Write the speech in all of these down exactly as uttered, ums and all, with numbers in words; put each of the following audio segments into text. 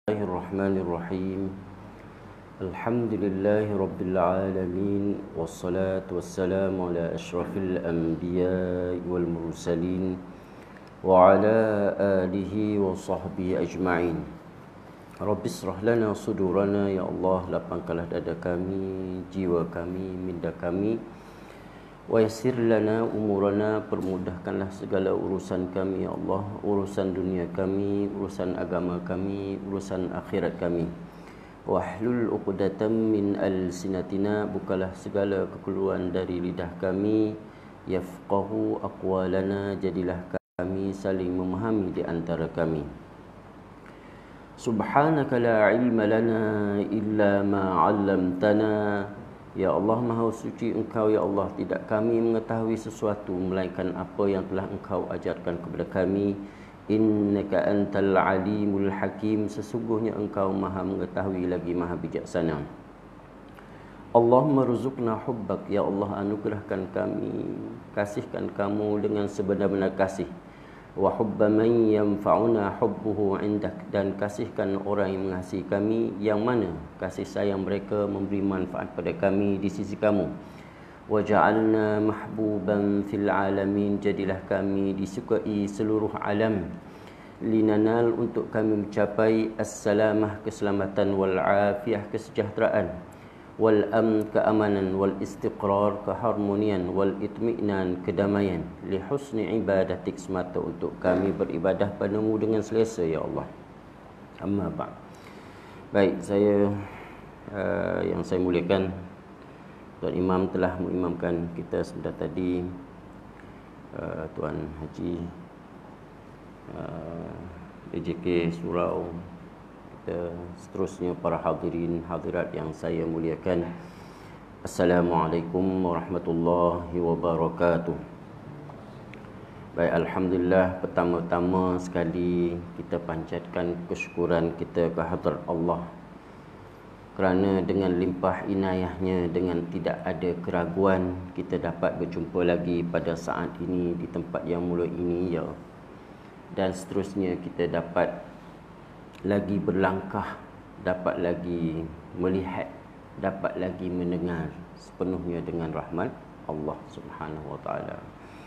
Bismillahirrahmanirrahim. Alhamdulillahi rabbil alamin, wassalatu wassalamu ala asyrafil anbiya'i wal mursalin wa ala alihi wa sahbihi ajma'in. Rabbi israh lana sudurana, ya Allah, lapangkanlah dada kami, jiwa kami, minda kami. Wa yassir lana umurana, permudahkanlah segala urusan kami, ya Allah, urusan dunia kami, urusan agama kami, urusan akhirat kami. Wahlul uqdatam min alsinatina, bukalah segala kekeluhan dari lidah kami. Yafqahu aqwalana, jadilah kami saling memahami di antara kami. Subhanaka la ilma lana illa ma 'allamtana. Ya Allah, Maha Suci Engkau, ya Allah, tidak kami mengetahui sesuatu melainkan apa yang telah Engkau ajarkan kepada kami. Innaka antal alimul hakim, sesungguhnya Engkau Maha mengetahui lagi Maha bijaksana. Allahumma rzuqna hubbak, ya Allah, anugerahkan kami, kasihkan kamu dengan sebenar-benar kasih. Wa hubba man yanfa'una hubbuhu indak, dan kasihkan orang yang mengasihi kami, yang mana kasih sayang mereka memberi manfaat pada kami di sisi kamu. Wa ja'alna mahbuban fil alamin, jadilah kami disukai seluruh alam. Linanal, untuk kami mencapai as-salamah, keselamatan, wal afiyah, kesejahteraan, wal amn, keamanan, wal istiqrar, keharmonian, wal itmi'nan, kedamaian, li husni ibadatik, semata untuk kami beribadah padamu dengan selesa, ya Allah. Amma ba'd. Baik, saya uh, yang saya muliakan, Tuan Imam telah mengimamkan kita sebentar tadi, uh, Tuan Haji uh, D J K Surau, kita seterusnya para hadirin hadirat yang saya muliakan. Assalamualaikum warahmatullahi wabarakatuh. Baik, alhamdulillah, pertama-tama sekali kita panjatkan kesyukuran kita ke hadrat Allah, kerana dengan limpah inayahnya, dengan tidak ada keraguan, kita dapat berjumpa lagi pada saat ini di tempat yang mulia ini, ya. Dan seterusnya kita dapat lagi berlangkah, dapat lagi melihat, dapat lagi mendengar sepenuhnya dengan rahmat Allah Subhanahu wa taala.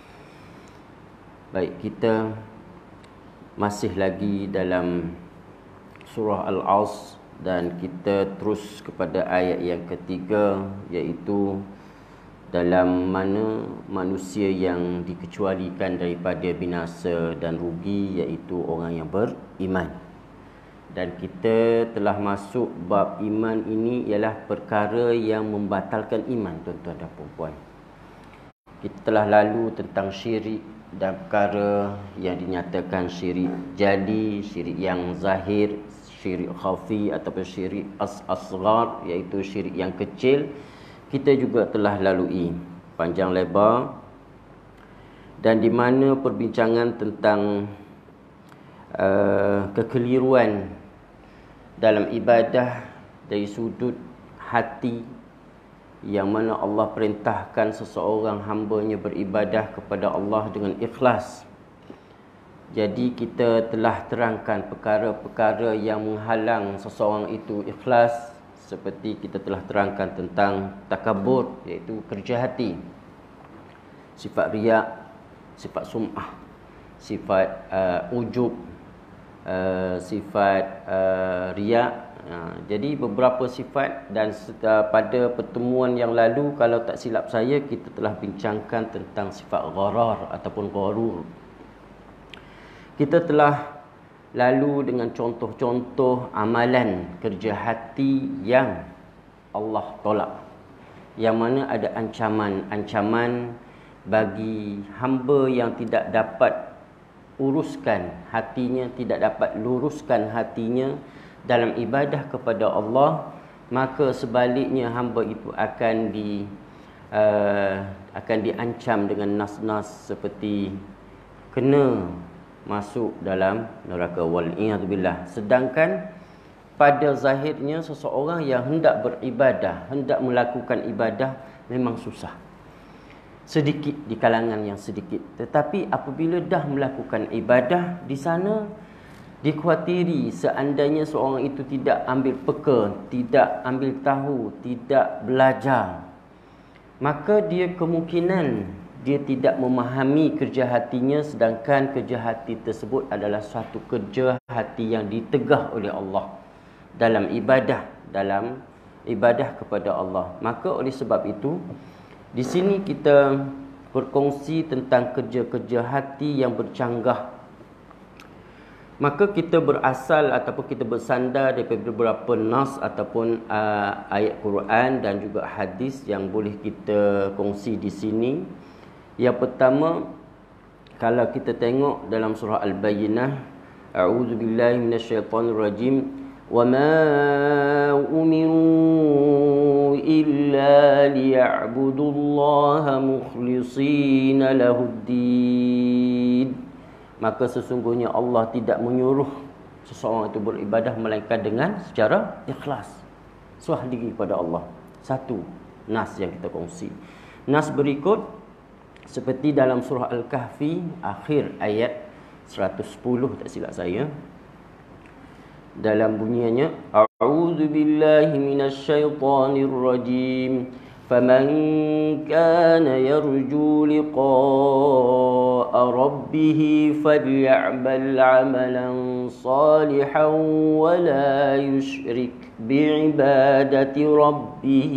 Baik, kita masih lagi dalam surah Al-Asr dan kita terus kepada ayat yang ketiga, iaitu dalam mana manusia yang dikecualikan daripada binasa dan rugi, iaitu orang yang beriman. Dan kita telah masuk bab iman ini ialah perkara yang membatalkan iman, tuan-tuan dan puan-puan. Kita telah lalu tentang syirik dan perkara yang dinyatakan syirik jadi, syirik yang zahir, syirik khafi ataupun syirik as-asghar, iaitu syirik yang kecil. Kita juga telah lalui panjang lebar, dan di mana perbincangan tentang uh, kekeliruan dalam ibadah dari sudut hati, yang mana Allah perintahkan seseorang hamba-Nya beribadah kepada Allah dengan ikhlas. Jadi kita telah terangkan perkara-perkara yang menghalang seseorang itu ikhlas, seperti kita telah terangkan tentang takabur, iaitu kerja hati, sifat riak, sifat sum'ah, sifat uh, ujub, Uh, sifat uh, riak. uh, Jadi beberapa sifat, dan uh, pada pertemuan yang lalu, kalau tak silap saya, kita telah bincangkan tentang sifat gharar ataupun gharur. Kita telah lalu dengan contoh-contoh amalan kerja hati yang Allah tolak, yang mana ada ancaman-ancaman bagi hamba yang tidak dapat uruskan hatinya, tidak dapat luruskan hatinya dalam ibadah kepada Allah, maka sebaliknya hamba itu akan di uh, akan diancam dengan nas-nas seperti kena masuk dalam neraka, wal iyad billah. Sedangkan pada zahirnya seseorang yang hendak beribadah, hendak melakukan ibadah, memang susah. Sedikit di kalangan yang sedikit. Tetapi apabila dah melakukan ibadah, di sana dikhawatiri seandainya seorang itu tidak ambil peka, tidak ambil tahu, tidak belajar, maka dia kemungkinan dia tidak memahami kerja hatinya, sedangkan kerja hati tersebut adalah suatu kerja hati yang ditegah oleh Allah dalam ibadah, dalam ibadah kepada Allah. Maka oleh sebab itu, di sini kita berkongsi tentang kerja-kerja hati yang bercanggah. Maka kita berasal ataupun kita bersandar daripada beberapa nas ataupun uh, ayat Quran dan juga hadis yang boleh kita kongsi di sini. Yang pertama, kalau kita tengok dalam surah Al-Bayyinah, a'udzubillahi minasyaitonirrajim, wa ma umiru illa liya'budullaha mukhlishina lahuddin. Maka sesungguhnya Allah tidak menyuruh seseorang itu beribadah melainkan dengan secara ikhlas, serah diri kepada Allah. Satu nas yang kita kongsi. Nas berikut seperti dalam surah Al-Kahfi akhir ayat seratus sepuluh, tak silap saya, dalam bunyiannya, a'udzu billahi minasyaitonir rajim, faman kana yarju liqa'a rabbih faly'amal 'amalan salihan wa la yusyrik bi'ibadati rabbih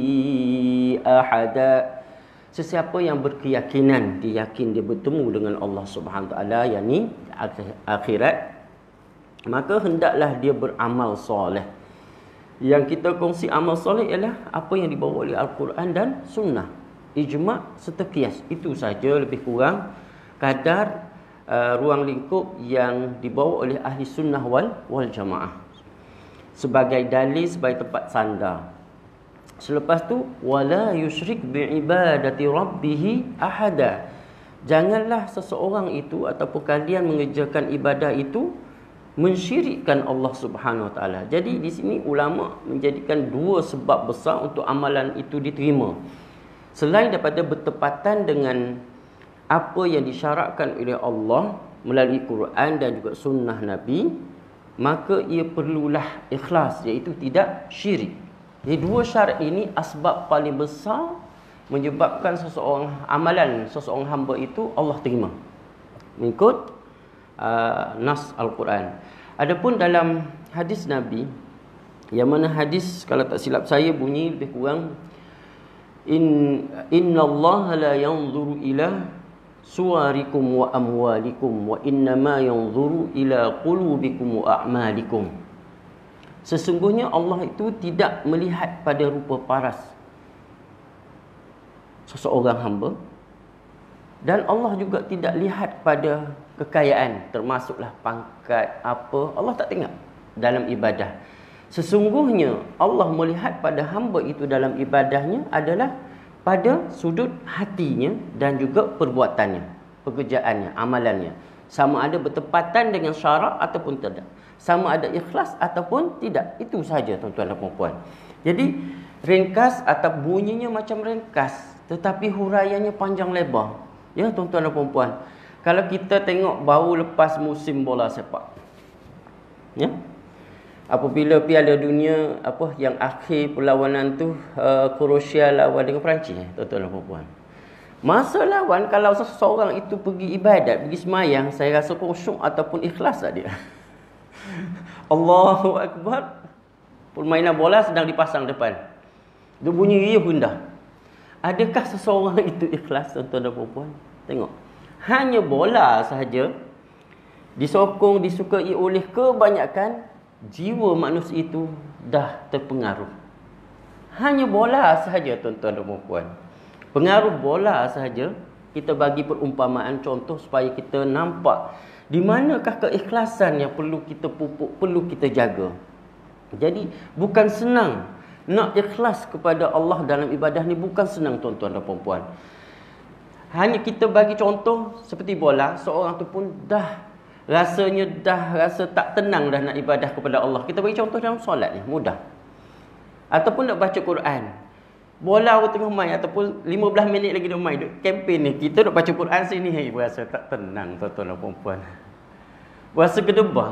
ahada. Sesiapa yang berkeyakinan, dia yakin dia bertemu dengan Allah Subhanahu Wa Taala, yakni akhirat, maka hendaklah dia beramal soleh. Yang kita kongsi amal soleh ialah apa yang dibawa oleh Al-Quran dan Sunnah, ijma' serta qiyas. Itu saja lebih kurang kadar uh, ruang lingkup yang dibawa oleh ahli sunnah wal, wal jamaah sebagai dalil, sebagai tempat sandar. Selepas tu, wala yusyrik bi'ibadati rabbih ahada. Janganlah seseorang itu ataupun kalian mengerjakan ibadah itu mensyirikkan Allah Subhanahu Wa Taala. Jadi di sini ulama menjadikan dua sebab besar untuk amalan itu diterima. Selain daripada bertepatan dengan apa yang disyaratkan oleh Allah melalui Quran dan juga sunnah Nabi, maka ia perlulah ikhlas, iaitu tidak syirik. Jadi dua syarat ini asbab paling besar menyebabkan seseorang amalan seseorang hamba itu Allah terima mengikut uh, nas Al-Quran. Adapun dalam hadis Nabi, yang mana hadis kalau tak silap saya bunyi lebih kurang, in innallaha la yanzuru ila suwarikum wa amwalikum wa innama yanzuru ila qulubikum wa a'malikum. Sesungguhnya Allah itu tidak melihat pada rupa paras seseorang hamba, dan Allah juga tidak lihat pada kekayaan, termasuklah pangkat apa. Allah tak tengok dalam ibadah. Sesungguhnya Allah melihat pada hamba itu dalam ibadahnya adalah pada sudut hatinya dan juga perbuatannya, pekerjaannya, amalannya. Sama ada bertepatan dengan syarak ataupun tidak, sama ada ikhlas ataupun tidak. Itu saja tuan-tuan dan puan-puan. Jadi ringkas atau bunyinya macam ringkas, tetapi huraiannya panjang lebar. Ya tuan-tuan dan puan-puan, kalau kita tengok baru lepas musim bola sepak, ya, apabila Piala Dunia apa yang akhir perlawanan tu uh, Croatia lawan dengan Perancis, eh, tuan-tuan dan puan-puan. Masa lawan, kalau seseorang itu pergi ibadat, pergi semayang, saya rasa khusyuk ataupun ikhlas tak dia. Allahu Akbar. Permainan bola sedang dipasang depan, dia bunyi riuh gundah. Adakah seseorang itu ikhlas, tuan-tuan dan puan-puan? Tengok, hanya bola sahaja disokong, disukai oleh kebanyakan jiwa manusia itu dah terpengaruh. Hanya bola sahaja tuan-tuan dan puan-puan. Pengaruh bola sahaja. Kita bagi perumpamaan contoh supaya kita nampak di manakah keikhlasan yang perlu kita pupuk, perlu kita jaga. Jadi bukan senang nak ikhlas kepada Allah dalam ibadah ni, bukan senang tuan-tuan dan puan-puan. Hanya kita bagi contoh seperti bola, seorang tu pun dah rasanya dah rasa tak tenang dah nak ibadah kepada Allah. Kita bagi contoh dalam solat ni, mudah. Ataupun nak baca Quran. Bola orang tengah main ataupun lima belas minit lagi dia main, duk kempen ni, kita nak baca Quran sini, hey, berasa tak tenang tuan-tuan dan puan-puan. Berasa gedebah.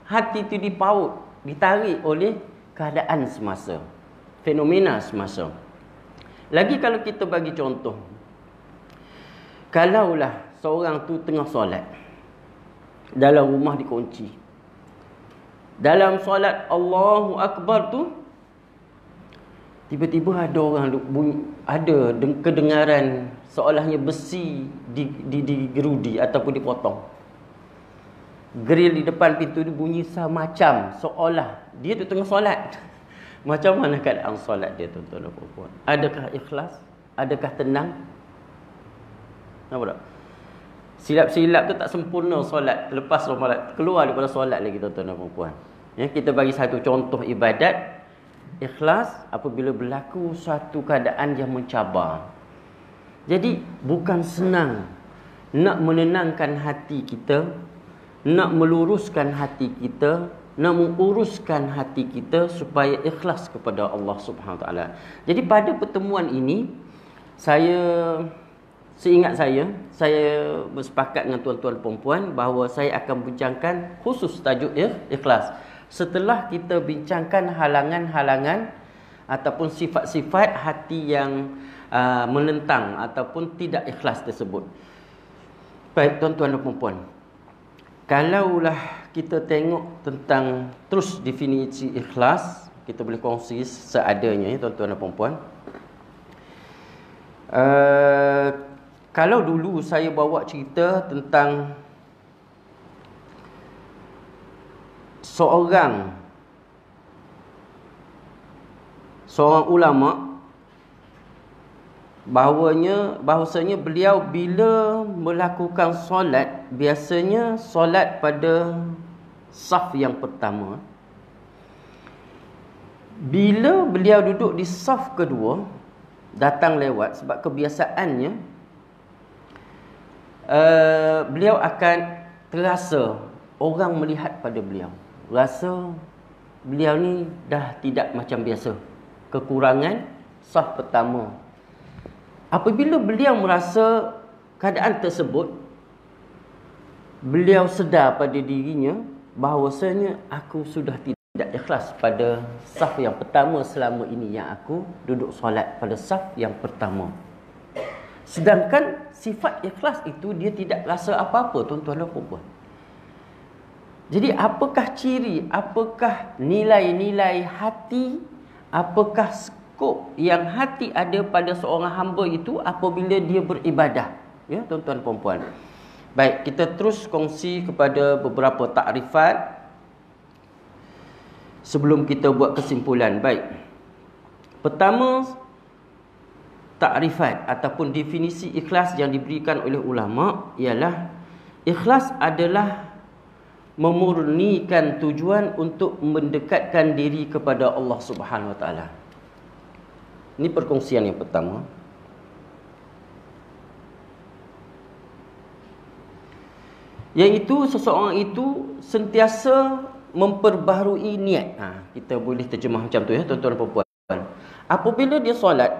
hati itu dipaut, ditarik oleh keadaan semasa, fenomena semasa. Lagi kalau kita bagi contoh, kalaulah seorang tu tengah solat, dalam rumah dikunci, dalam solat Allahu Akbar tu, tiba-tiba ada orang bunyi, ada kedengaran seolahnya besi digerudi ataupun dipotong. Grill di depan pintu dia bunyi semacam seolah dia tu tengah solat. Macam mana keadaan solat dia, tuan-tuan dan puan-puan? Adakah ikhlas? Adakah tenang? Nampak tak? Silap-silap tu tak sempurna solat. Lepas solat, keluar daripada solat lagi, tuan-tuan dan puan-puan. Ya, kita bagi satu contoh ibadat. Ikhlas apabila berlaku suatu keadaan yang mencabar. Jadi bukan senang nak menenangkan hati kita, nak meluruskan hati kita, nak menguruskan hati kita supaya ikhlas kepada Allah Subhanahu Wa Taala. Jadi pada pertemuan ini, saya seingat saya, saya bersepakat dengan tuan-tuan perempuan bahawa saya akan bincangkan khusus tajuk ikhlas. Setelah kita bincangkan halangan-halangan ataupun sifat-sifat hati yang uh, menentang ataupun tidak ikhlas tersebut. Baik tuan-tuan dan puan-puan, kalaulah kita tengok tentang terus definisi ikhlas, kita boleh kongsi seadanya ya tuan-tuan dan puan-puan. Uh, kalau dulu saya bawa cerita tentang seorang seorang ulama, bahawanya bahawasanya beliau bila melakukan solat, biasanya solat pada saf yang pertama. Bila beliau duduk di saf kedua, datang lewat, sebab kebiasaannya uh, beliau akan terasa orang melihat pada beliau, rasa beliau ni dah tidak macam biasa, kekurangan saf pertama. Apabila beliau merasa keadaan tersebut, beliau sedar pada dirinya bahawasanya aku sudah tidak ikhlas pada saf yang pertama selama ini yang aku duduk solat pada saf yang pertama. Sedangkan sifat ikhlas itu dia tidak rasa apa-apa, tuan-tuan dan puan-puan. Jadi apakah ciri, apakah nilai-nilai hati, apakah skop yang hati ada pada seorang hamba itu apabila dia beribadah, ya tuan-tuan dan puan-puan. Baik, kita terus kongsi kepada beberapa takrifat sebelum kita buat kesimpulan. Baik, pertama, takrifat ataupun definisi ikhlas yang diberikan oleh ulama ialah ikhlas adalah memurnikan tujuan untuk mendekatkan diri kepada Allah Subhanahu Wa Taala. Ini perkongsian yang pertama. Iaitu seseorang itu sentiasa memperbaharui niat. Ha, kita boleh terjemah macam tu ya tuan-tuan dan puan-puan. Apabila dia solat,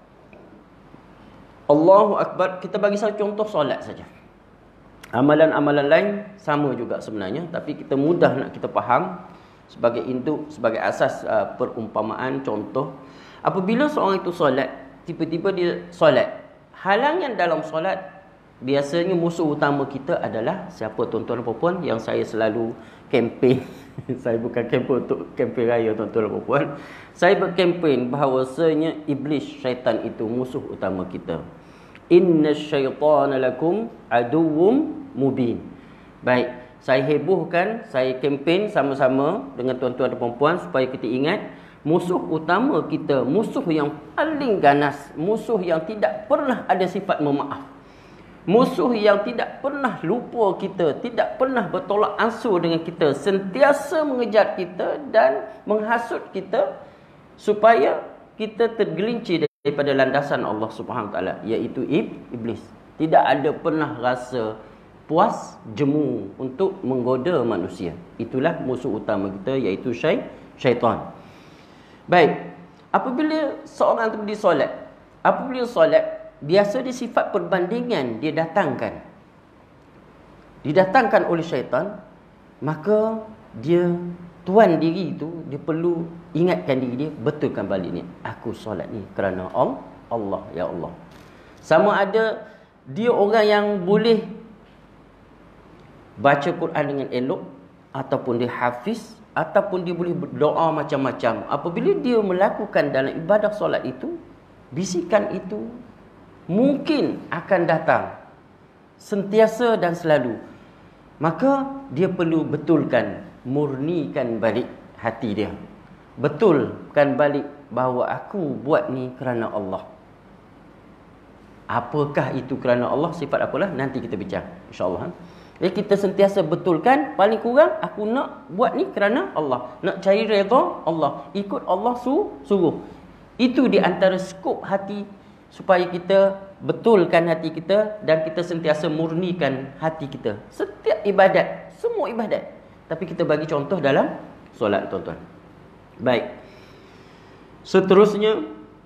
Allahu Akbar, kita bagi satu contoh solat saja. Amalan-amalan lain sama juga sebenarnya, tapi kita mudah nak kita faham sebagai induk, sebagai asas uh, perumpamaan contoh. Apabila seorang itu solat, tiba-tiba dia solat, halangan dalam solat, biasanya musuh utama kita adalah siapa tuan-tuan dan puan-puan yang saya selalu kempen. Saya bukan kempen untuk kempen raya tuan-tuan dan puan-puan. Saya berkempen bahawasanya iblis, syaitan itu musuh utama kita. Inna syaitana lakum aduwwum mubin. Baik, saya hebohkan, saya kempen sama-sama dengan tuan-tuan dan puan-puan supaya kita ingat musuh utama kita, musuh yang paling ganas, musuh yang tidak pernah ada sifat memaaf, musuh yang tidak pernah lupa kita, tidak pernah bertolak ansur dengan kita, sentiasa mengejar kita dan menghasut kita supaya kita tergelincir daripada landasan Allah Subhanahu Wa Taala, iaitu iblis. Tidak ada pernah rasa puas, jemu untuk menggoda manusia. Itulah musuh utama kita, iaitu syaitan. Baik, apabila seorang itu berdiri solat, apabila solat, biasa dia sifat perbandingan dia datangkan. Didatangkan oleh syaitan, maka dia tuan diri tu, dia perlu ingatkan diri dia, betulkan balik ni, aku solat ni kerana Allah, ya Allah. Sama ada dia orang yang boleh baca Quran dengan elok, ataupun dia hafiz, ataupun dia boleh berdoa macam-macam. Apabila dia melakukan dalam ibadah solat itu, bisikan itu mungkin akan datang sentiasa dan selalu. Maka dia perlu betulkan, murnikan balik hati dia, betulkan balik bahawa aku buat ni kerana Allah. Apakah itu kerana Allah? Sifat apalah? Nanti kita bincang, insyaAllah. Jadi kita sentiasa betulkan, paling kurang aku nak buat ni kerana Allah, nak cari redha Allah, ikut Allah su suruh. Itu di antara skop hati, supaya kita betulkan hati kita dan kita sentiasa murnikan hati kita. Setiap ibadat, semua ibadat. Tapi kita bagi contoh dalam solat, tuan-tuan. Baik. Seterusnya,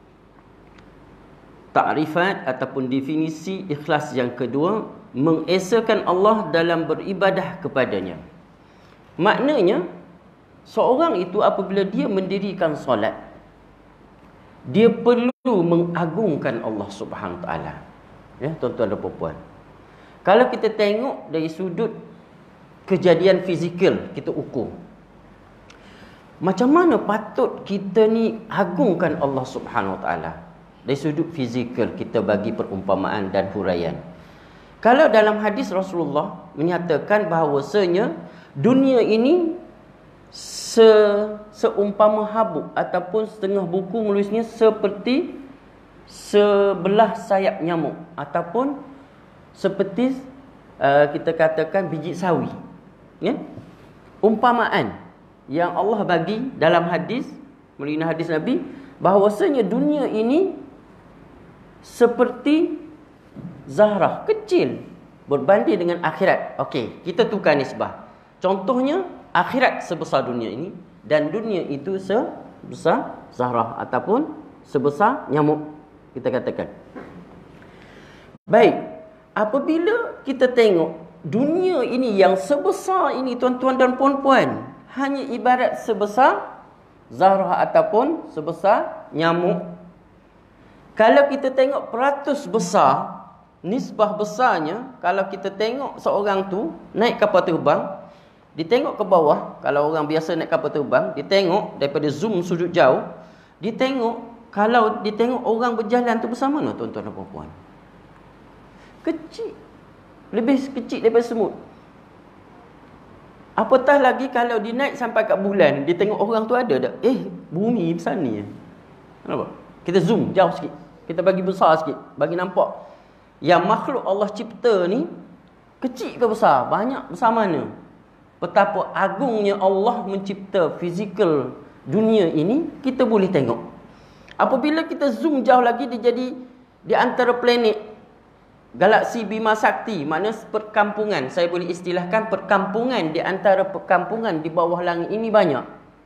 takrifat ataupun definisi ikhlas yang kedua, mengesakan Allah dalam beribadah kepadanya. Maknanya, seorang itu apabila dia mendirikan solat, dia perlu mengagungkan Allah Subhanahu Wa Taala. Ya, tuan-tuan dan puan-puan. Kalau kita tengok dari sudut kejadian fizikal, kita ukur, macam mana patut kita ni agungkan Allah Subhanahu Wa Taala? Dari sudut fizikal, kita bagi perumpamaan dan huraian. Kalau dalam hadis Rasulullah menyatakan bahawasanya dunia ini se seumpama habuk ataupun setengah buku menulisnya seperti sebelah sayap nyamuk, ataupun seperti uh, kita katakan biji sawi. Ya? Umpamaan yang Allah bagi dalam hadis, melalui hadis Nabi, bahawasanya dunia ini seperti zarah kecil berbanding dengan akhirat. Okey, kita tukar nisbah. Contohnya, akhirat sebesar dunia ini dan dunia itu sebesar zarah ataupun sebesar nyamuk, kita katakan. Baik, apabila kita tengok dunia ini yang sebesar ini, tuan-tuan dan puan-puan, hanya ibarat sebesar zarah ataupun sebesar nyamuk. Kalau kita tengok peratus besar, nisbah besarnya, kalau kita tengok seorang tu naik kapal terbang, dia tengok ke bawah, kalau orang biasa naik kapal terbang, dia tengok daripada zoom sudut jauh, dia tengok, kalau dia tengok orang berjalan tu besar mana, tuan-tuan dan puan-puan? Kecil. Lebih kecil daripada semut. Apatah lagi kalau dia naik sampai kat bulan, dia tengok orang tu ada tak? Eh, bumi besar ni. Kenapa? Kita zoom jauh sikit. Kita bagi besar sikit, bagi nampak yang makhluk Allah cipta ni kecil ke besar? Banyak besar mana? Betapa agungnya Allah mencipta fizikal dunia ini, kita boleh tengok. Apabila kita zoom jauh lagi, dia jadi di antara planet galaksi Bima Sakti, makna perkampungan. Saya boleh istilahkan perkampungan di antara perkampungan di bawah langit ini banyak.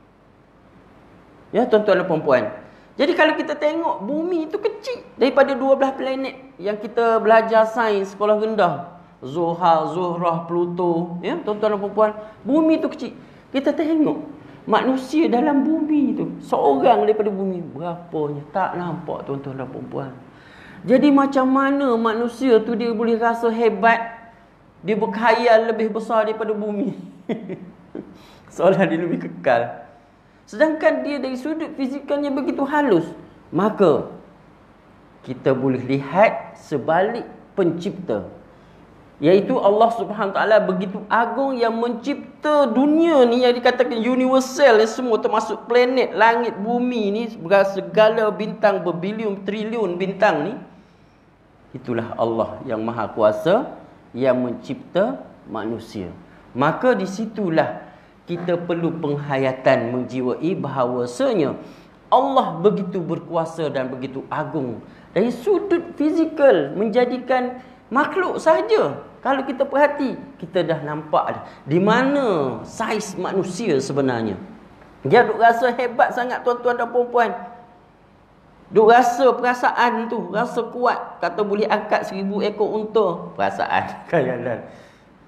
Ya, tuan-tuan dan puan-puan. Jadi kalau kita tengok bumi itu kecil daripada dua belas planet yang kita belajar sains sekolah rendah, Zuhal, Zuhrah, Pluto, ya, tuan-tuan dan puan-puan, bumi itu kecil. Kita tengok manusia dalam bumi itu, seorang daripada bumi, berapanya tak nampak, tuan-tuan dan puan-puan. Jadi macam mana manusia tu dia boleh rasa hebat, dia berkhayal lebih besar daripada bumi. Seolah dia lebih kekal. Sedangkan dia dari sudut fizikalnya begitu halus. Maka kita boleh lihat sebalik pencipta, iaitu Allah Subhanahu Wa Taala begitu agung yang mencipta dunia ni, yang dikatakan universal, yang semua termasuk planet, langit, bumi ni, segala bintang, berbilion, triliun bintang ni. Itulah Allah yang Maha Kuasa yang mencipta manusia. Maka disitulah kita perlu penghayatan menjiwai bahawasanya Allah begitu berkuasa dan begitu agung. Dari sudut fizikal, menjadikan makhluk saja, kalau kita perhati, kita dah nampak dah di mana saiz manusia sebenarnya. Dia duk rasa hebat sangat, tuan-tuan dan puan-puan. Duk rasa perasaan tu, rasa kuat. Kata boleh angkat seribu ekor unta. Perasaan, khayalan.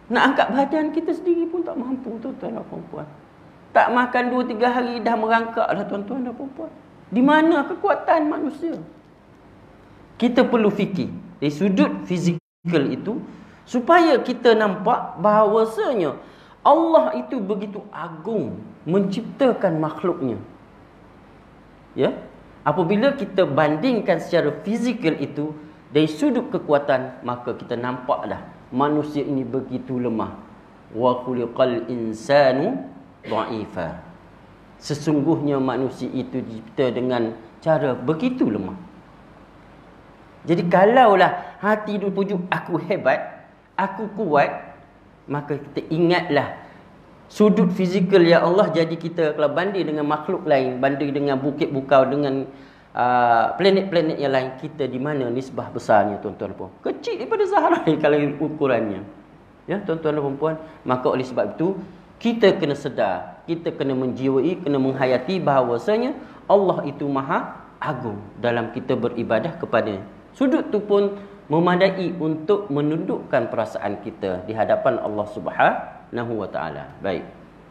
Nak angkat badan kita sendiri pun tak mampu, tuan-tuan dan puan-puan. Tak makan dua tiga hari dah merangkak dah, tuan-tuan dan puan-puan. Di mana kekuatan manusia? Kita perlu fikir dari sudut fizikal itu supaya kita nampak bahawasanya Allah itu begitu agung menciptakan makhluknya. Ya? Apabila kita bandingkan secara fizikal itu dari sudut kekuatan, maka kita nampak dah manusia ini begitu lemah. Wa khuliqal insanu dha'ifa. Sesungguhnya manusia itu dicipta dengan cara begitu lemah. Jadi kalaulah hati itu pujuk aku hebat, aku kuat, maka kita ingatlah sudut fizikal ya Allah. Jadi kita kalau banding dengan makhluk lain, banding dengan bukit bukau, dengan uh, planet-planet yang lain, kita di mana nisbah besarnya, tuan-tuan dan puan? Kecil daripada Zahra kalau ukurannya. Ya, tuan-tuan dan puan. Maka oleh sebab itu kita kena sedar, kita kena menjiwai, kena menghayati bahawasanya Allah itu maha agung dalam kita beribadah kepadanya. Sudut tu pun memadai untuk menundukkan perasaan kita di hadapan Allah Subhanahu wa taala. Baik.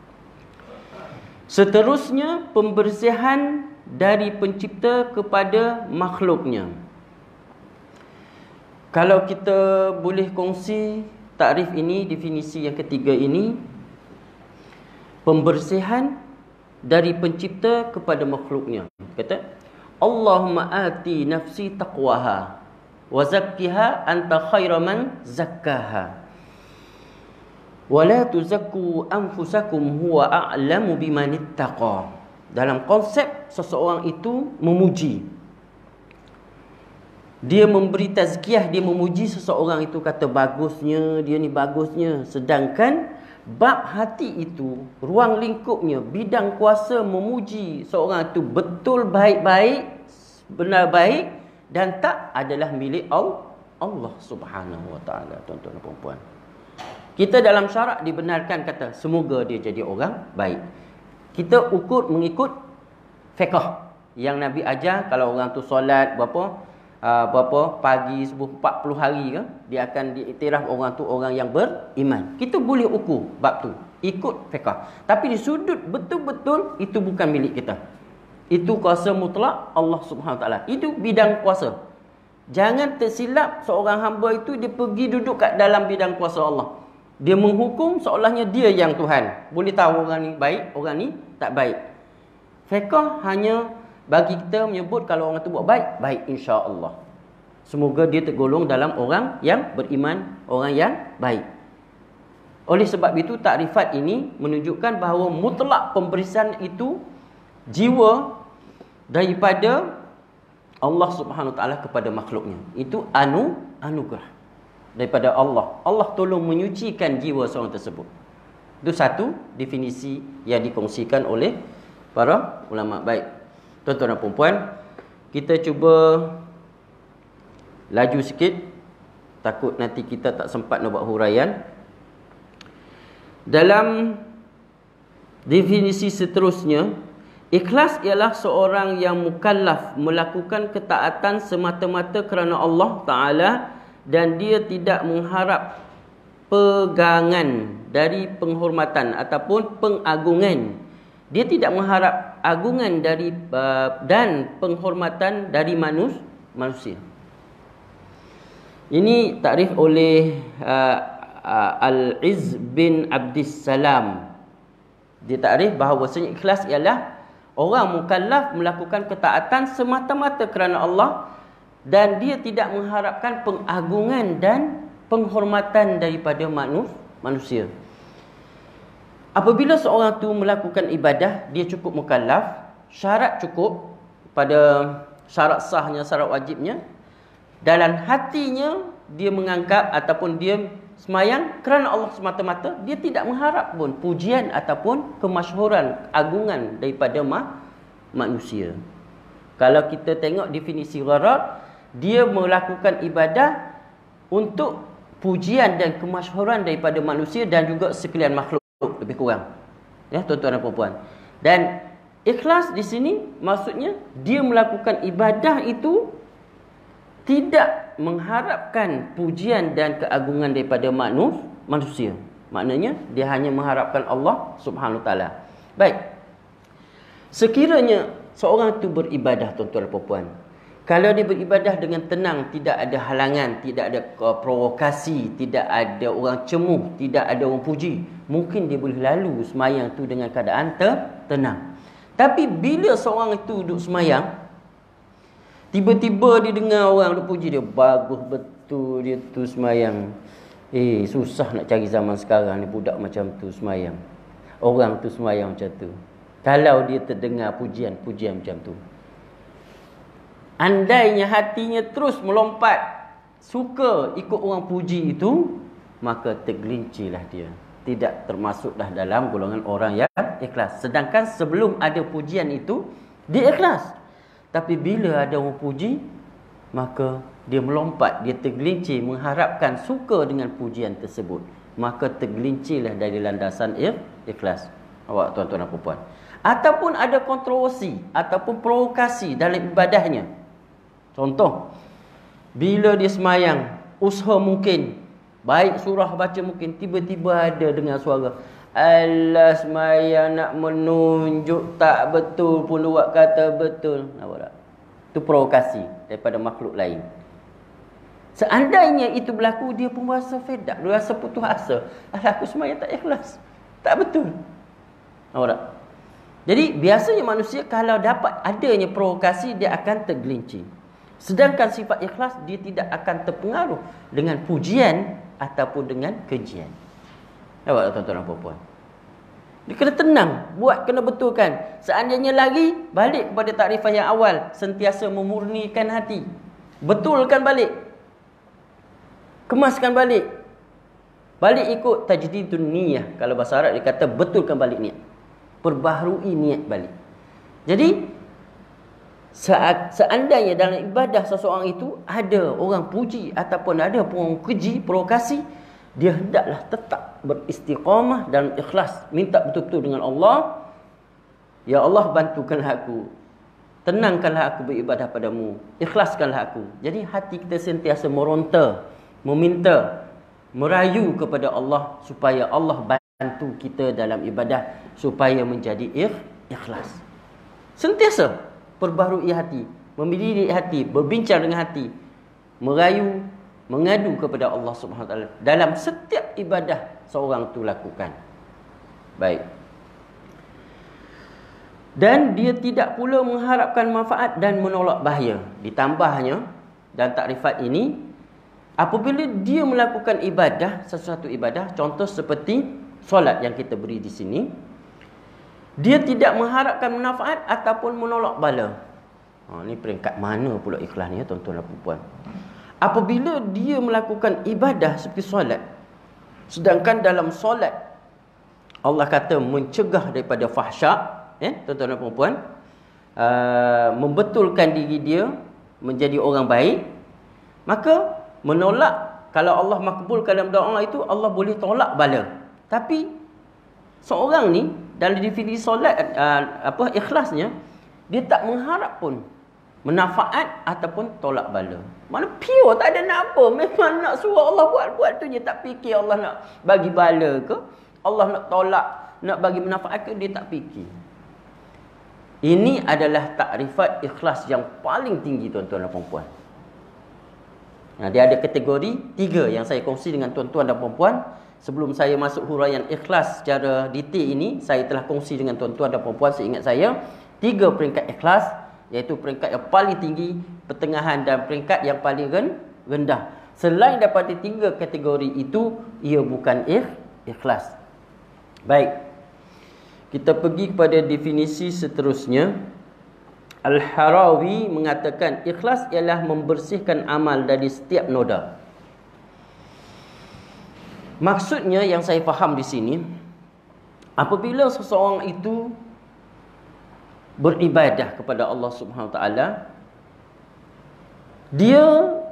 Seterusnya, pembersihan dari pencipta kepada makhluknya. Kalau kita boleh kongsi takrif ini, definisi yang ketiga ini, pembersihan dari pencipta kepada makhluknya. Kata, Allahumma ati nafsi taqwaha wa zakkiha anta khaira man zakkaha wa la tuzakku anfusakum huwa a'lamu biman ittaqa. Dalam konsep seseorang itu memuji, dia memberi tazkiyah, dia memuji seseorang itu, kata bagusnya, dia ni bagusnya. Sedangkan bab hati itu, ruang lingkupnya, bidang kuasa memuji seorang itu betul baik-baik, benar baik, dan tak adalah milik Allah Subhanahu wa taala, tuan-tuan dan puan-puan. Kita dalam syarak dibenarkan kata semoga dia jadi orang baik. Kita ukur mengikut fiqh yang Nabi ajar. Kalau orang tu solat berapa uh, berapa pagi subuh empat puluh hari ke, dia akan diiktiraf orang tu orang yang beriman. Kita boleh ukur bab tu ikut fiqh. Tapi di sudut betul-betul itu bukan milik kita. Itu kuasa mutlak Allah Subhanahu wa taala. Itu bidang kuasa. Jangan tersilap seorang hamba itu dia pergi duduk kat dalam bidang kuasa Allah. Dia menghukum seolahnya dia yang Tuhan. Boleh tahu orang ni baik, orang ni tak baik. Fiqh hanya bagi kita menyebut kalau orang tu buat baik, baik insya-Allah. Semoga dia tergolong dalam orang yang beriman, orang yang baik. Oleh sebab itu takrifat ini menunjukkan bahawa mutlak pemberian itu jiwa daripada Allah Subhanahu wa taala kepada makhluknya. Itu anu anugerah daripada Allah. Allah tolong menyucikan jiwa seorang tersebut. Itu satu definisi yang dikongsikan oleh para ulama. Baik, tuan-tuan dan puan-puan, kita cuba laju sikit, takut nanti kita tak sempat nak buat huraian. Dalam definisi seterusnya, ikhlas ialah seorang yang mukallaf melakukan ketaatan semata-mata kerana Allah Ta'ala, dan dia tidak mengharap pegangan dari penghormatan ataupun pengagungan. Dia tidak mengharap agungan dari uh, dan penghormatan dari manus, manusia. Ini takrif oleh uh, uh, Al-Izz bin Abdis Salam. Dia takrif bahawasanya ikhlas ialah orang mukallaf melakukan ketaatan semata-mata kerana Allah, dan dia tidak mengharapkan pengagungan dan penghormatan daripada manus, manusia. Apabila seorang tu melakukan ibadah, dia cukup mukallaf, syarat cukup pada syarat sahnya, syarat wajibnya. Dalam hatinya dia menganggap ataupun dia semayang kerana Allah semata-mata, dia tidak mengharap pun pujian ataupun kemasyhuran, agungan daripada ma- manusia. Kalau kita tengok definisi gharar, dia melakukan ibadah untuk pujian dan kemasyhuran daripada manusia dan juga sekalian makhluk, lebih kurang. Ya, tuan-tuan dan puan-puan. Dan ikhlas di sini maksudnya dia melakukan ibadah itu tidak mengharapkan pujian dan keagungan daripada manus, manusia. Maknanya dia hanya mengharapkan Allah Subhanahu taala. Baik. Sekiranya seorang itu beribadah, tuan-tuan dan puan-puan, kalau dia beribadah dengan tenang, tidak ada halangan, tidak ada provokasi, tidak ada orang cemuh, tidak ada orang puji, mungkin dia boleh lalu semayang tu dengan keadaan tenang. Tapi bila seorang itu duduk semayang, tiba-tiba dia dengar orang duk puji dia, bagus betul dia tu semayang. Eh, susah nak cari zaman sekarang ni budak macam tu semayang. Orang tu semayang macam tu. Kalau dia terdengar pujian-pujian macam tu, andainya hatinya terus melompat, suka ikut orang puji itu, maka tergelincirlah dia. Tidak termasuklah dalam golongan orang yang ikhlas. Sedangkan sebelum ada pujian itu, dia ikhlas. Tapi bila ada orang puji, maka dia melompat, dia tergelincir, mengharapkan suka dengan pujian tersebut. Maka tergelincirlah dari landasan ikhlas. Awak tuan-tuan dan puan-puan. Ataupun ada kontroversi, ataupun provokasi dalam ibadahnya. Contoh, bila dia semayang, usaha mungkin, baik surah baca mungkin, tiba-tiba ada dengar suara, Allah semayang nak menunjuk tak betul pun buat kata betul. Nampak tak? Itu provokasi daripada makhluk lain. Seandainya itu berlaku, dia pun rasa fed up, dia rasa putus asa. Alah, aku semayang tak ikhlas, tak betul. Nampak tak? Jadi biasanya manusia kalau dapat adanya provokasi, dia akan tergelincir. Sedangkan sifat ikhlas, dia tidak akan terpengaruh dengan pujian ataupun dengan kejian. Nampak tak tuan-tuan dan puan-puan? Dia kena tenang, buat kena betulkan. Seandainya lagi, balik kepada takrifah yang awal, sentiasa memurnikan hati. Betulkan balik. Kemaskan balik. Balik ikut tajdidun niyah. Kalau bahasa Arab dia kata betulkan balik niat. Perbaharui niat balik. Jadi saat seandainya dalam ibadah seseorang itu ada orang puji ataupun ada orang keji, provokasi, dia hendaklah tetap beristiqamah dan ikhlas, minta betul-betul dengan Allah. Ya Allah, bantukanlah aku, tenangkanlah aku beribadah padamu, ikhlaskanlah aku. Jadi hati kita sentiasa meronta, meminta, merayu kepada Allah supaya Allah bantu kita dalam ibadah, supaya menjadi ikhlas. Sentiasa perbaharui hati, membidik hati, berbincang dengan hati, merayu, mengadu kepada Allah Subhanahu Wa Taala dalam setiap ibadah seorang tu lakukan. Baik. Dan dia tidak pula mengharapkan manfaat dan menolak bahaya. Ditambahnya dan takrifat ini, apabila dia melakukan ibadah, sesuatu ibadah, contoh seperti solat yang kita beri di sini, dia tidak mengharapkan manfaat ataupun menolak bala. Ha, ini peringkat mana pula ikhlas ni ya tuan-tuan dan puan-puan. Apabila dia melakukan ibadah seperti solat, sedangkan dalam solat Allah kata mencegah daripada fahsyak, ya tuan-tuan dan puan-puan, uh, membetulkan diri dia menjadi orang baik, maka menolak, kalau Allah makbulkan dalam doa itu, Allah boleh tolak bala. Tapi seorang ni dalam definisi solat, uh, apa ikhlasnya, dia tak mengharap pun manfaat ataupun tolak bala. Mana pure, tak ada nak apa, memang nak suruh Allah buat-buat tu je, tak fikir Allah nak bagi bala ke, Allah nak tolak, nak bagi manfaat ke, dia tak fikir. Ini adalah takrifat ikhlas yang paling tinggi tuan-tuan dan puan-puan. Nah, dia ada kategori tiga yang saya kongsi dengan tuan-tuan dan puan-puan. Sebelum saya masuk huraian ikhlas secara detail ini, saya telah kongsi dengan tuan-tuan dan puan-puan, seingat saya, tiga peringkat ikhlas, iaitu peringkat yang paling tinggi, pertengahan dan peringkat yang paling rendah. Selain daripada tiga kategori itu, ia bukan ikhlas. Baik. Kita pergi kepada definisi seterusnya. Al-Harawi mengatakan ikhlas ialah membersihkan amal dari setiap noda. Maksudnya yang saya faham di sini, apabila seseorang itu beribadah kepada Allah Subhanahu Wa Taala, dia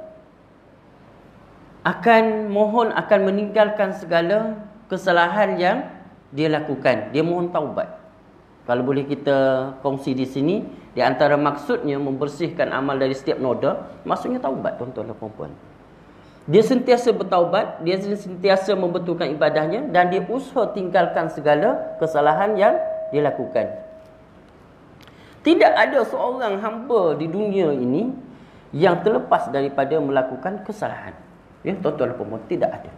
akan mohon, akan meninggalkan segala kesalahan yang dia lakukan. Dia mohon taubat. Kalau boleh kita kongsi di sini, di antara maksudnya membersihkan amal dari setiap noda, maksudnya taubat tuan-tuan dan puan-puan. Dia sentiasa bertaubat, dia sentiasa membetulkan ibadahnya, dan dia usaha tinggalkan segala kesalahan yang dia lakukan. Tidak ada seorang hamba di dunia ini yang terlepas daripada melakukan kesalahan. Ya, tuan-tuan dan puan-puan, tidak ada.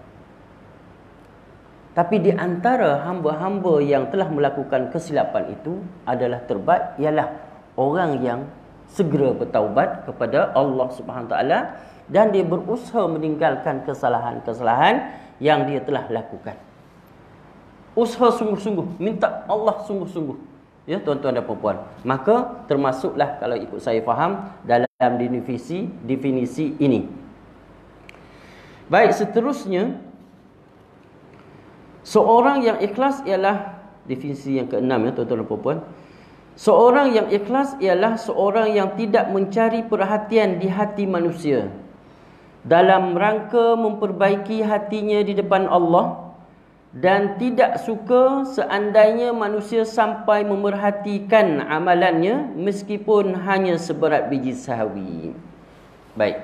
Tapi di antara hamba-hamba yang telah melakukan kesilapan itu adalah terbaik ialah orang yang segera bertaubat kepada Allah Subhanahu Wa Taala dan dia berusaha meninggalkan kesalahan-kesalahan yang dia telah lakukan. Usaha sungguh-sungguh, minta Allah sungguh-sungguh. Ya, tuan-tuan dan puan-puan. Maka termasuklah kalau ikut saya faham dalam definisi definisi ini. Baik, seterusnya seorang yang ikhlas ialah definisi yang keenam, ya tuan-tuan dan puan-puan. Seorang yang ikhlas ialah seorang yang tidak mencari perhatian di hati manusia dalam rangka memperbaiki hatinya di depan Allah, dan tidak suka seandainya manusia sampai memerhatikan amalannya meskipun hanya seberat biji sawi. Baik.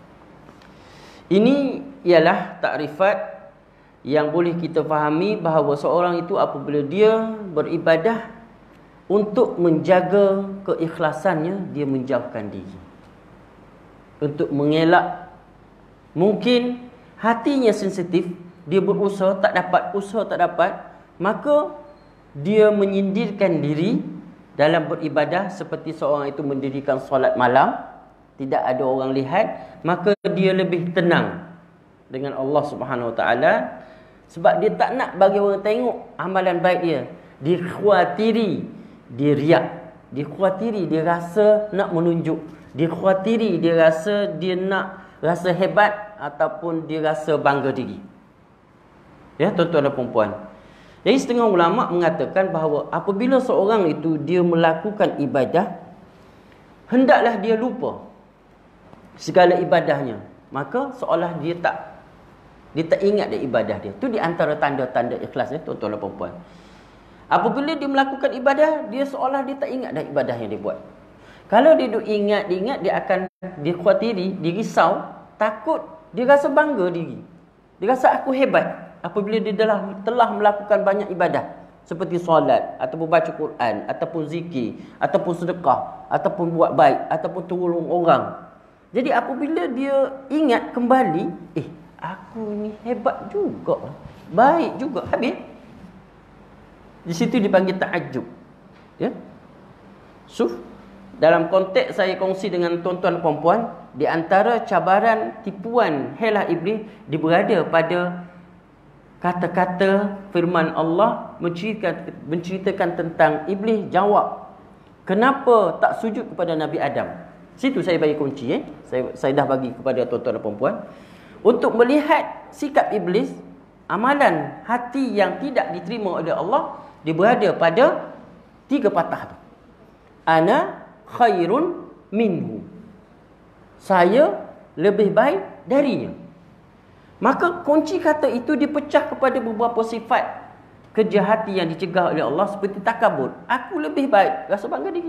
Ini ialah takrifat yang boleh kita fahami bahawa seorang itu apabila dia beribadah untuk menjaga keikhlasannya, dia menjauhkan diri. Untuk mengelak, mungkin hatinya sensitif, dia berusaha tak dapat, usaha tak dapat, maka dia menyindirkan diri dalam beribadah seperti seorang itu mendirikan solat malam, tidak ada orang lihat, maka dia lebih tenang dengan Allah Subhanahu Wa Taala sebab dia tak nak bagi orang tengok amalan baik dia. Dia khawatiri dia riak, dia khawatiri dia rasa nak menunjuk, dia khawatiri dia rasa dia nak rasa hebat ataupun dia rasa bangga diri. Ya, tuan-tuan dan puan-puan. Jadi setengah ulama mengatakan bahawa apabila seorang itu dia melakukan ibadah, hendaklah dia lupa segala ibadahnya. Maka seolah dia tak dia tak ingat dia ibadah dia. Itu di antara tanda-tanda ikhlas, ya tuan-tuan dan puan-puan. Apabila dia melakukan ibadah, dia seolah dia tak ingat dah ibadah yang dia buat. Kalau dia duk ingat, dia ingat, dia akan dia khawatiri, dia risau, takut, dia rasa bangga diri. Dia rasa aku hebat apabila dia telah, telah melakukan banyak ibadah seperti solat, ataupun baca Quran, ataupun zikir, ataupun sedekah, ataupun buat baik, ataupun tolong orang. Jadi apabila dia ingat kembali, eh aku ni hebat juga, baik juga, habis. Di situ dipanggil ta'ajjub. Ya. So, dalam konteks saya kongsi dengan tuan-tuan dan puan-puan, di antara cabaran tipuan helah iblis dia berada pada kata-kata firman Allah menceritakan, menceritakan tentang iblis jawab kenapa tak sujud kepada Nabi Adam. Situ saya bagi kunci, eh. Saya saya dah bagi kepada tuan-tuan dan puan-puan untuk melihat sikap iblis, amalan hati yang tidak diterima oleh Allah, dia berada pada tiga patah tu. Ana khairun minhu. Saya lebih baik darinya. Maka kunci kata itu dipecah kepada beberapa sifat kejahatan yang dicegah oleh Allah seperti takabur. Aku lebih baik, rasa bangga diri.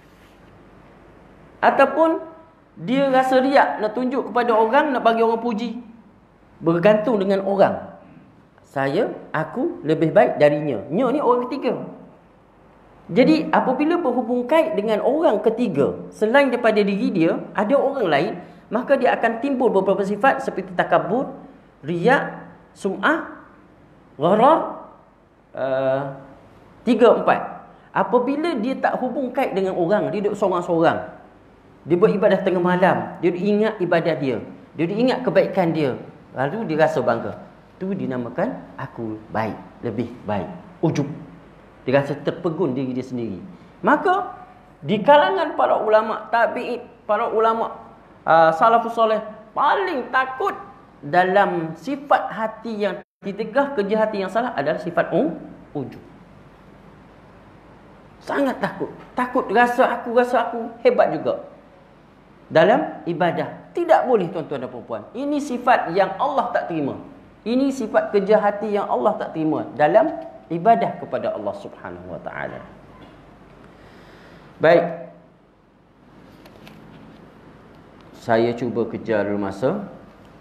Ataupun dia rasa riak, nak tunjuk kepada orang, nak bagi orang puji. Bergantung dengan orang. Saya, aku lebih baik darinya. Nya ni orang ketiga. Jadi apabila berhubung kait dengan orang ketiga selain daripada diri dia, ada orang lain, maka dia akan timbul beberapa sifat seperti takabur, riak, sum'ah, gharar, uh, tiga, empat. Apabila dia tak hubung kait dengan orang, dia duduk seorang-seorang, dia beribadah tengah malam, dia duduk ingat ibadah dia, dia duduk ingat kebaikan dia, lalu dia rasa bangga. Itu dinamakan aku baik, lebih baik, ujub. Dia rasa terpegun diri dia sendiri. Maka di kalangan para ulama tabi'in, para ulama uh, salafus soleh, paling takut dalam sifat hati yang ditegah kejahatan yang salah adalah sifat um, ujub. Sangat takut. Takut rasa aku rasa aku hebat juga dalam ibadah. Tidak boleh tuan-tuan dan puan-puan. Ini sifat yang Allah tak terima. Ini sifat kejahatan yang Allah tak terima dalam ibadah kepada Allah Subhanahu Wa Taala. Baik. Saya cuba kejar masa.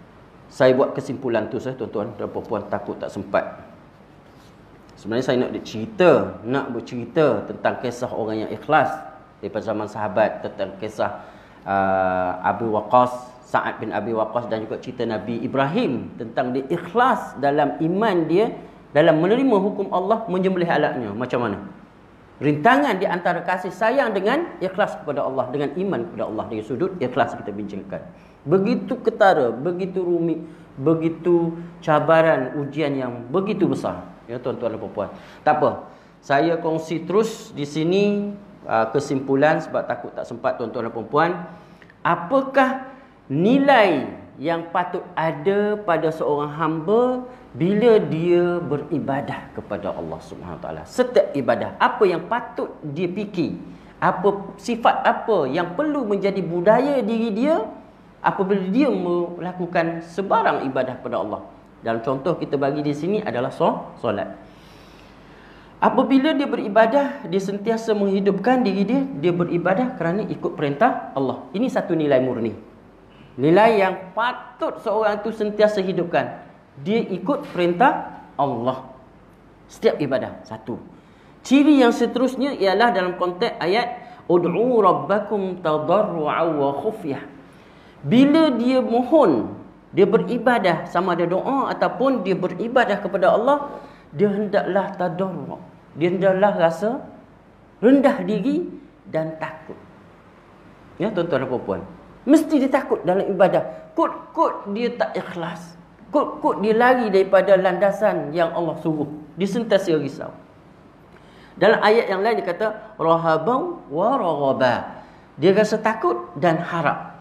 Saya buat kesimpulan tu saya, tuan-tuan dan puan-puan, takut tak sempat. Sebenarnya saya nak cerita, nak bercerita tentang kisah orang yang ikhlas daripada zaman sahabat, tentang kisah uh, Abu Waqqas, Sa'ad bin Abi Waqqas, dan juga cerita Nabi Ibrahim tentang dia ikhlas dalam iman dia, dalam menerima hukum Allah, menyembelih anaknya. Macam mana? Rintangan di antara kasih sayang dengan ikhlas kepada Allah, dengan iman kepada Allah. Dari sudut ikhlas kita bincangkan. Begitu ketara, begitu rumit, begitu cabaran, ujian yang begitu besar. Ya tuan-tuan dan puan-puan. Tak apa. Saya kongsi terus di sini uh, kesimpulan sebab takut tak sempat tuan-tuan dan puan-puan. Apakah nilai yang patut ada pada seorang hamba bila dia beribadah kepada Allah Subhanahu Wa Taala? Setiap ibadah, apa yang patut dia fikir? Apa sifat apa yang perlu menjadi budaya diri dia apabila dia melakukan sebarang ibadah kepada Allah? Dalam contoh kita bagi di sini adalah solat. Apabila dia beribadah, dia sentiasa menghidupkan diri dia, dia beribadah kerana ikut perintah Allah. Ini satu nilai murni. Nilai yang patut seorang itu sentiasa hidupkan. Dia ikut perintah Allah. Setiap ibadah. Satu. Ciri yang seterusnya ialah dalam konteks ayat ud'u rabbakum tadarru'an wa khufyah. Bila dia mohon, dia beribadah, sama ada doa ataupun dia beribadah kepada Allah, dia hendaklah tadarru'. Dia hendaklah rasa rendah diri dan takut. Ya tuan-tuan dan puan-puan. Mesti dia takut dalam ibadah. Kut-kut dia tak ikhlas. Kut-kut dia lari daripada landasan yang Allah suruh. Dia sentiasa risau. Dalam ayat yang lain dia kata rahaban wa raghaba. Dia rasa takut dan harap.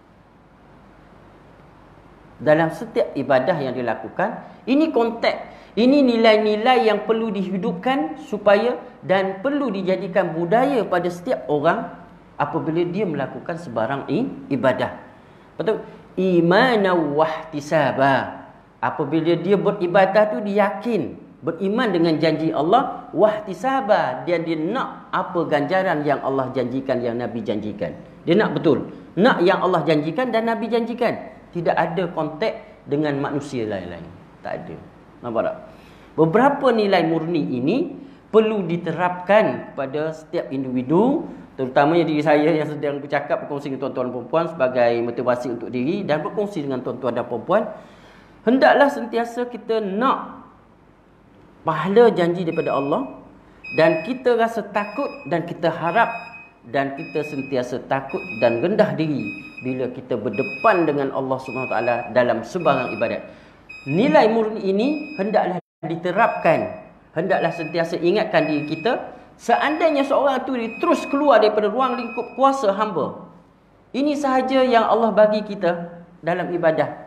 Dalam setiap ibadah yang dilakukan, ini konteks, ini nilai-nilai yang perlu dihidupkan supaya dan perlu dijadikan budaya pada setiap orang apabila dia melakukan sebarang ibadah. Betul? Imanan wahtisaba. Apabila dia beribadah tu dia yakin, beriman dengan janji Allah, wahtisaba, dia dia nak apa ganjaran yang Allah janjikan, yang Nabi janjikan. Dia nak betul, nak yang Allah janjikan dan Nabi janjikan. Tidak ada kontak dengan manusia lain-lain. Tak ada. Nampak tak? Beberapa nilai murni ini perlu diterapkan kepada setiap individu, terutamanya diri saya yang sedang bercakap, berkongsi dengan tuan-tuan dan puan-puan sebagai motivasi untuk diri, dan berkongsi dengan tuan-tuan dan puan-puan. Hendaklah sentiasa kita nak pahala janji daripada Allah, dan kita rasa takut dan kita harap, dan kita sentiasa takut dan rendah diri bila kita berdepan dengan Allah Subhanahu Wa Taala dalam sebarang ibadat. Nilai murni ini hendaklah diterapkan. Hendaklah sentiasa ingatkan diri kita, seandainya seorang itu terus keluar daripada ruang lingkup kuasa hamba, ini sahaja yang Allah bagi kita dalam ibadah.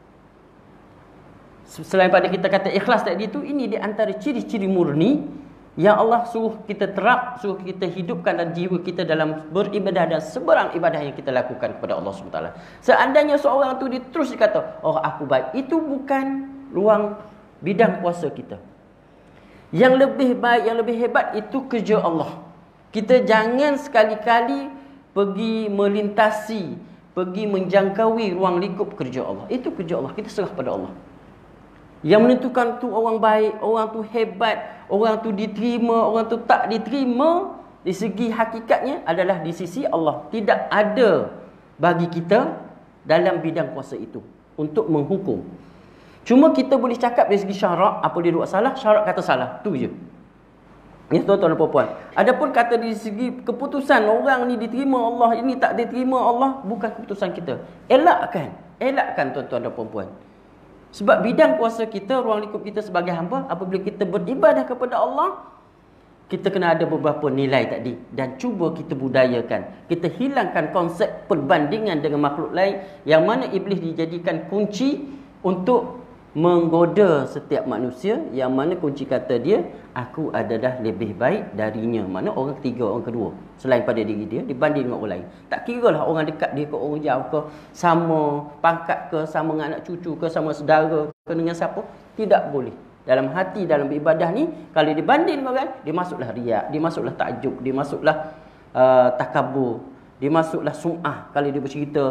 Selain pada kita kata ikhlas tadi itu, ini di antara ciri-ciri murni yang Allah suruh kita terap, suruh kita hidupkan dalam jiwa kita dalam beribadah dan sebarang ibadah yang kita lakukan kepada Allah subhanahu wa taala. Seandainya seorang tu dia terus kata, oh aku baik, itu bukan ruang bidang kuasa kita. Yang lebih baik, yang lebih hebat itu kerja Allah. Kita jangan sekali-kali pergi melintasi, pergi menjangkaui ruang lingkup kerja Allah. Itu kerja Allah, kita serah pada Allah. Yang menentukan tu orang baik, orang tu hebat, orang tu diterima, orang tu tak diterima, di segi hakikatnya adalah di sisi Allah. Tidak ada bagi kita dalam bidang kuasa itu untuk menghukum. Cuma kita boleh cakap dari segi syarak, apa dia buat salah, syarak kata salah, tu je. Ya tuan-tuan dan puan-puan. Adapun kata dari segi keputusan orang ni diterima Allah, ini tak diterima Allah, bukan keputusan kita. Elakkan, elakkan tuan-tuan dan puan-puan. Sebab bidang kuasa kita, ruang lingkup kita sebagai hamba, apabila kita beribadah kepada Allah, kita kena ada beberapa nilai tadi. Dan cuba kita budayakan. Kita hilangkan konsep perbandingan dengan makhluk lain, yang mana iblis dijadikan kunci untuk menggoda setiap manusia, yang mana kunci kata dia, aku adalah lebih baik darinya. Mana orang ketiga, orang kedua selain pada diri dia dibanding dengan orang lain. Tak kira lah orang dekat dia ke orang jauh ke, sama pangkat ke, sama dengan anak cucu ke, sama saudara ke, dengan siapa, tidak boleh. Dalam hati, dalam beribadah ni, kalau dibanding dengan orang, dia masuklah riak, dia masuklah takjub, dia masuklah uh, takabur, dia masuklah sum'ah. Kalau dia bercerita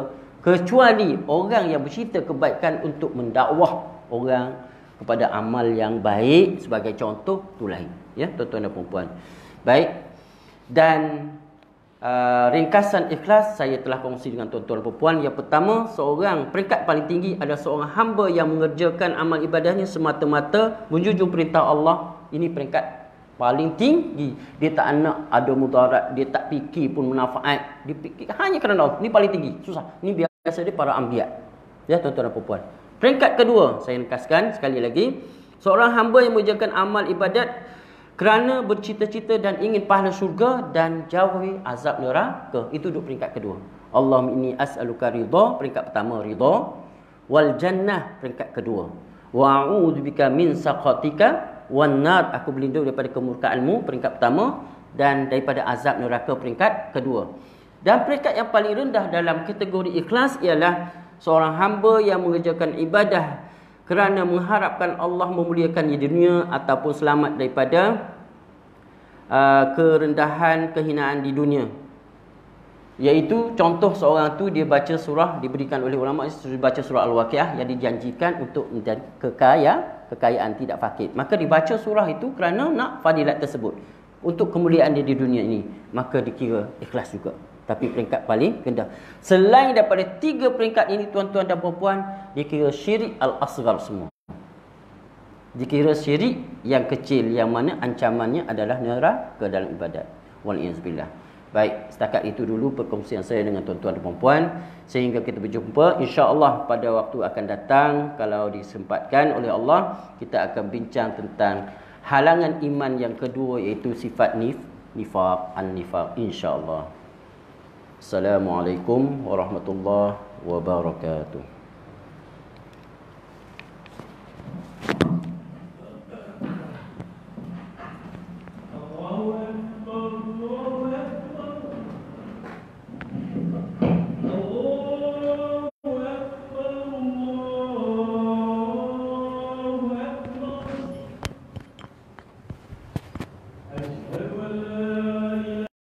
Kecuali orang yang bercerita kebaikan untuk mendakwah orang kepada amal yang baik sebagai contoh, tu lain. Ya, tuan-tuan dan puan-puan. Baik. Dan uh, ringkasan ikhlas saya telah kongsi dengan tuan-tuan dan puan-puan. Yang pertama, seorang peringkat paling tinggi adalah seorang hamba yang mengerjakan amal ibadahnya semata-mata menjunjung perintah Allah. Ini peringkat paling tinggi. Dia tak nak ada mudarat, dia tak fikir pun manfaat, dia fikir hanya kerana Allah. Ini paling tinggi. Susah. Ini biasa dia para anbiya. Ya, tuan-tuan dan puan-puan. Peringkat kedua, saya nekaskan sekali lagi, seorang hamba yang mengerjakan amal ibadat kerana bercita-cita dan ingin pahala syurga dan jauhi azab neraka. Itu duduk peringkat kedua. Allahumma inni as'aluka ridha, peringkat pertama ridha, wal jannah peringkat kedua. Wa a'udzubika min sakhatika wan nar, aku berlindung daripada kemurkaanmu peringkat pertama, dan daripada azab neraka peringkat kedua. Dan peringkat yang paling rendah dalam kategori ikhlas ialah seorang hamba yang mengerjakan ibadah kerana mengharapkan Allah memuliakannya di dunia ataupun selamat daripada uh, kerendahan, kehinaan di dunia. Iaitu contoh seorang tu dia baca surah, diberikan oleh ulama, dia baca surah Al-Waqiah yang dijanjikan untuk menjadi kekaya, kekayaan tidak fakir. Maka dibaca surah itu kerana nak fadilat tersebut, untuk kemuliaan dia di dunia ini, maka dikira ikhlas juga. Tapi peringkat paling rendah. Selain daripada tiga peringkat ini, tuan-tuan dan puan-puan, dikira syirik al-asghar semua. Dikira syirik yang kecil, yang mana ancamannya adalah neraka dalam ibadat. Wal'iyazbillah. Baik, setakat itu dulu perkongsian saya dengan tuan-tuan dan puan-puan. Sehingga kita berjumpa insya-Allah pada waktu akan datang, kalau disempatkan oleh Allah, kita akan bincang tentang halangan iman yang kedua, iaitu sifat nif, nifaq, an-nifaq, insya-Allah. Assalamualaikum warahmatullahi wabarakatuh.